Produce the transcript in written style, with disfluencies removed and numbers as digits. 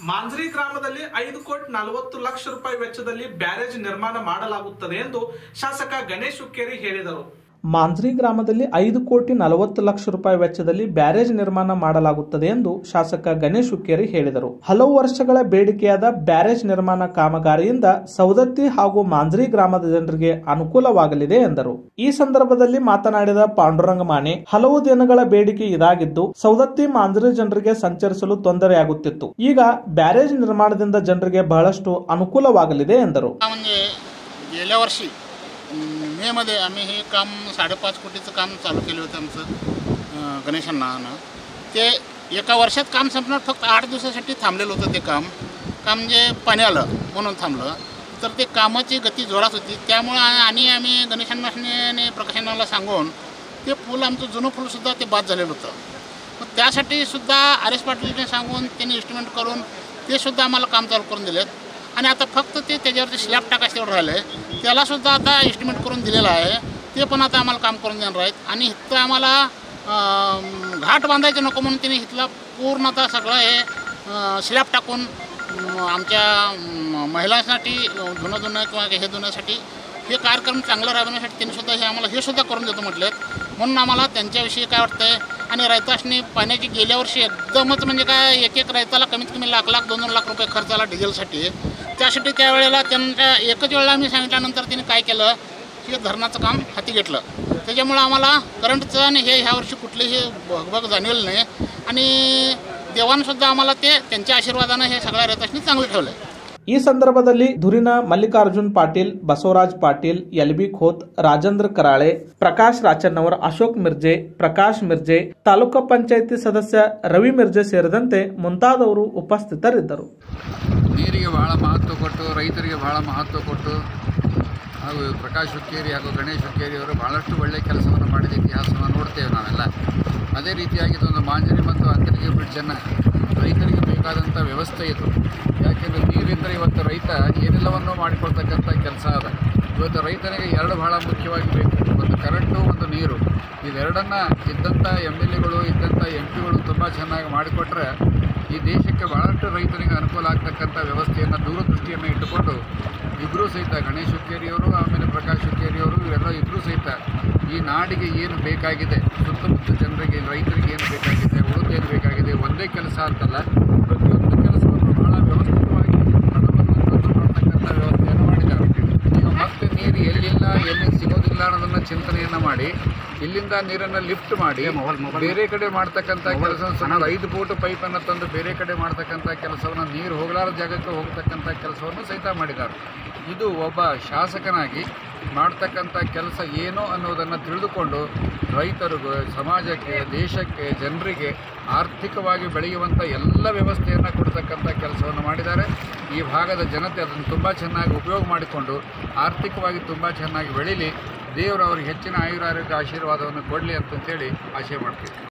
ಮಾಂಜ್ರಿ ಗ್ರಾಮದಲ್ಲಿ 5,40,00,000 ರೂಪಾಯಿ ವೆಚ್ಚದಲ್ಲಿ ಬ್ಯಾರೇಜ್ ನಿರ್ಮಾಣ ಮಾಡಲಾಗುತ್ತದೆ ಎಂದು ಶಾಸಕ ಗಣೇಶ್ ಹುಕ್ಕೇರಿ ಹೇಳಿದರು. ಮಾಂಜ್ರಿ ಗ್ರಾಮದಲ್ಲಿ 5,40,00,000 ರೂಪಾಯಿ ವೆಚ್ಚದಲ್ಲಿ ಬ್ಯಾರೇಜ್ ನಿರ್ಮಾಣ ಮಾಡಲಾಗುತ್ತದೆ ಎಂದು ಶಾಸಕ ಗಣೇಶ್ ಹುಕ್ಕೇರಿ ಹೇಳಿದರು. ಹಲವು ವರ್ಷಗಳ ಬೇಡಿಕೆಯಾದ ಬ್ಯಾರೇಜ್ ನಿರ್ಮಾಣ ಕಾಮಗಾರಿಯಿಂದ ಸೌದತ್ತಿ ಹಾಗೂ ಮಾಂಜ್ರಿ ಗ್ರಾಮದ ಜನರಿಗೆ ಅನುಕೂಲವಾಗಲಿದೆ ಎಂದರು. ಈ ಸಂದರ್ಭದಲ್ಲಿ ಮಾತನಾಡಿದ ಪಾಂಡುರಂಗ ಮಾನೆ, ಹಲವು ದಿನಗಳ ಬೇಡಿಕೆ ಇದಾಗಿದ್ದು ಸೌದತ್ತಿ ಮಾಂಜ್ರಿ ಜನರಿಗೆ ಸಂಚರಿಸಲು ತೊಂದರೆಯಾಗುತ್ತಿತ್ತು. ಈಗ ಬ್ಯಾರೇಜ್ निर्माणाದಿಂದ ಜನರಿಗೆ ಬಹಳಷ್ಟು ಅನುಕೂಲವಾಗಲಿದೆ ಎಂದರು. गेल्या वर्षी मे मध्ये आम्ही हे काम 5.5 कोटीचं काम चालू केलं होतं आमचं गणेशांना. ते एका वर्षात काम संपणार, फक्त 8 दिवसासाठी थांबलेलं होतं ते काम म्हणजे पाणी आलं म्हणून थांबलं. तर ते कामाची गती जोरात होती. त्यामुळे आणि आम्ही गणेशांना आणि प्रकाशनाला सांगून ते पूल आमचं जुनं पूलसुद्धा ते बाद झालेलं होतं. मग त्यासाठी सुद्धा आर एस पाटीलने सांगून त्यांनी इस्टिमेट करून ते सुद्धा आम्हाला काम चालू करून दिलेत. आणि आता फक्त ते त्याच्यावरती स्लॅब टाकायचं एवढं राहिलं आहे. त्यालासुद्धा आता एस्टिमेट करून दिलेलं आहे. ते पण आता आम्हाला काम करून देणार आहेत. आणि इथं आम्हाला घाट बांधायचं नको म्हणून त्यांनी इथला पूर्ण आता सगळं हे स्लॅब टाकून आमच्या महिलांसाठी धुणं किंवा हे धुण्यासाठी हे कार्यक्रम चांगला राबवण्यासाठी त्यांनी सुद्धा हे आम्हाला हे सुद्धा करून देतो म्हटलेत. म्हणून आम्हाला त्यांच्याविषयी काय वाटतंय. आणि रैताशनी पाण्याची गेल्या वर्षी एकदमच म्हणजे काय एक रैताला कमीत कमी लाख 2 लाख रुपये खर्च आला डिझेलसाठी. त्यासाठी त्यावेळेला त्यांच्या एकच वेळेला आम्ही सांगितल्यानंतर त्यांनी काय केलं की धरणाचं काम हाती घेतलं. त्याच्यामुळे आम्हाला करंटचं आणि हे ह्या वर्षी कुठलीही भगभग जाणवलं नाही. आणि देवानंसुद्धा आम्हाला ते त्यांच्या आशीर्वादानं हे सगळ्या रैताशनी चांगलं ठेवलं. ಈ ಸಂದರ್ಭದಲ್ಲಿ ಧುರಿನ ಮಲ್ಲಿಕಾರ್ಜುನ್ ಪಾಟೀಲ್, ಬಸವರಾಜ್ ಪಾಟೀಲ್, ಎಲ್ಬಿ ಖೋತ್, ರಾಜೇಂದ್ರ ಕರಾಳೆ, ಪ್ರಕಾಶ್ ರಾಚನ್ನವರ್, ಅಶೋಕ್ ಮಿರ್ಜೆ, ಪ್ರಕಾಶ್ ಮಿರ್ಜೆ, ತಾಲೂಕು ಪಂಚಾಯಿತಿ ಸದಸ್ಯ ರವಿ ಮಿರ್ಜೆ ಸೇರಿದಂತೆ ಮುಂತಾದವರು ಉಪಸ್ಥಿತರಿದ್ದರು. ನೀರಿಗೆ ಬಹಳ ಮಹತ್ವ ಕೊಟ್ಟು, ರೈತರಿಗೆ ಬಹಳ ಮಹತ್ವ ಕೊಟ್ಟು ಹಾಗೂ ಪ್ರಕಾಶ್ ಹುಕ್ಕೇರಿ ಹಾಗೂ ಗಣೇಶ್ ಹುಕ್ಕೇರಿ ಅವರು ಬಹಳಷ್ಟು ಒಳ್ಳೆಯ ಕೆಲಸವನ್ನು ಮಾಡಿದ ಇತಿಹಾಸವನ್ನು ನೋಡ್ತೇವೆ ನಾವೆಲ್ಲ. ಅದೇ ರೀತಿಯಾಗಿ ಇದೊಂದು ಮಾಂಜರಿ ಮತ್ತು ಅಂತರ್ಗಿ ಬ್ರಿಡ್ಜನ್ನು ರೈತರಿಗೆ ಬೇಕಾದಂಥ ವ್ಯವಸ್ಥೆ ಇದು. ಯಾಕೆಂದರೆ ನೀರಿದ್ದರೆ ಇವತ್ತು ರೈತ ಏನೆಲ್ಲವನ್ನೂ ಮಾಡಿಕೊಳ್ತಕ್ಕಂಥ ಕೆಲಸ ಅದ. ಇವತ್ತು ರೈತನಿಗೆ ಎರಡು ಬಹಳ ಮುಖ್ಯವಾಗಿ ಬೇಕು, ಒಂದು ಕರೆಂಟು, ಒಂದು ನೀರು. ಇವೆರಡನ್ನು ಇದ್ದಂಥ MLAಗಳು ಇದ್ದಂಥ MP ಗಳು ತುಂಬ ಚೆನ್ನಾಗಿ ಮಾಡಿಕೊಟ್ರೆ ಈ ದೇಶಕ್ಕೆ ಭಾಳಷ್ಟು ರೈತರಿಗೆ ಅನುಕೂಲ ಆಗ್ತಕ್ಕಂಥ ವ್ಯವಸ್ಥೆಯನ್ನು ದೂರದೃಷ್ಟಿಯನ್ನು ಇಟ್ಟುಕೊಂಡು ಇಬ್ಬರೂ ಸಹಿತ ಗಣೇಶ್ ಹುಕ್ಕೇರಿಯವರು ಆಮೇಲೆ ಪ್ರಕಾಶ್ ಹುಕ್ಕೇರಿಯವರು ಇವರೆಲ್ಲ ಇಬ್ಬರೂ ಸಹಿತ ಈ ನಾಡಿಗೆ ಏನು ಬೇಕಾಗಿದೆ, ಸುತ್ತಮುತ್ತ ಜನರಿಗೆ ರೈತರಿಗೆ ಏನು ಬೇಕಾಗಿದೆ, ಉಳಿದೇನು ಬೇಕಾಗಿದೆ, ಒಂದೇ ಕೆಲಸ ಅಂತಲ್ಲ, ಪ್ರತಿಯೊಂದು ಕೆಲಸವನ್ನು ಭಾಳ ವ್ಯವಸ್ಥಿತವಾಗಿ ಮಾಡ್ತಕ್ಕಂಥ ವ್ಯವಸ್ಥೆಯನ್ನು ಮಾಡಿದ್ದಾರೆ. ಈಗ ಮತ್ತೆ ನೀರು ಎಲ್ಲಿಲ್ಲ, ಎಲ್ಲಿ ಸಿಗೋದಿಲ್ಲ ಅನ್ನೋದನ್ನು ಚಿಂತನೆಯನ್ನು ಮಾಡಿ ಇಲ್ಲಿಂದ ನೀರನ್ನು ಲಿಫ್ಟ್ ಮಾಡಿ ಬೇರೆ ಕಡೆ ಮಾಡ್ತಕ್ಕಂಥ ಕೆಲಸ, ಸುಮಾರು 5 ಫೂಟ್ ಪೈಪನ್ನು ತಂದು ಬೇರೆ ಕಡೆ ಮಾಡ್ತಕ್ಕಂಥ ಕೆಲಸವನ್ನು, ನೀರು ಹೋಗಲಾರದ ಜಾಗಕ್ಕೆ ಹೋಗ್ತಕ್ಕಂಥ ಕೆಲಸವನ್ನು ಸಹಿತ ಮಾಡಿದ್ದಾರೆ. ಇದು ಒಬ್ಬ ಶಾಸಕನಾಗಿ ಮಾಡ್ತಕ್ಕಂಥ ಕೆಲಸ ಏನು ಅನ್ನೋದನ್ನು ತಿಳಿದುಕೊಂಡು ರೈತರಿಗೂ, ಸಮಾಜಕ್ಕೆ, ದೇಶಕ್ಕೆ, ಜನರಿಗೆ ಆರ್ಥಿಕವಾಗಿ ಬೆಳೆಯುವಂಥ ಎಲ್ಲ ವ್ಯವಸ್ಥೆಯನ್ನು ಕೊಡ್ತಕ್ಕಂಥ ಕೆಲಸವನ್ನು ಮಾಡಿದ್ದಾರೆ. ಈ ಭಾಗದ ಜನತೆ ಅದನ್ನು ತುಂಬ ಚೆನ್ನಾಗಿ ಉಪಯೋಗ ಮಾಡಿಕೊಂಡು ಆರ್ಥಿಕವಾಗಿ ತುಂಬ ಚೆನ್ನಾಗಿ ಬೆಳೀಲಿ, ದೇವರು ಅವ್ರಿಗೆ ಹೆಚ್ಚಿನ ಆಯುರಾರೋಗ್ಯ ಆಶೀರ್ವಾದವನ್ನು ಕೊಡಲಿ ಅಂತಂತೇಳಿ ಆಶೆ ಮಾಡ್ತೀವಿ.